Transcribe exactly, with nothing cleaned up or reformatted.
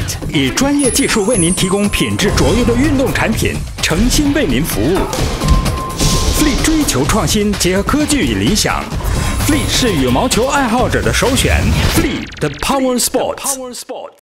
Fleet 以专业技术为您提供品质卓越的运动产品，诚心为您服务。Fleet 追求创新，结合科技与理想。Fleet 是羽毛球爱好者的首选。Fleet 的 Power Sports。